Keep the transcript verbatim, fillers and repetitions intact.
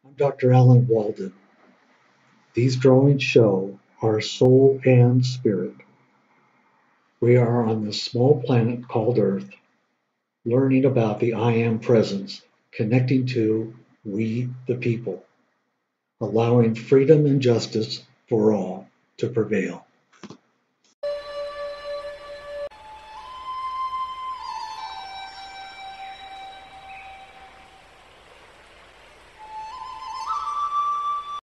I'm Doctor Alan Walden. These drawings show our soul and spirit. We are on this small planet called Earth, learning about the I Am presence, connecting to we the people, allowing freedom and justice for all to prevail.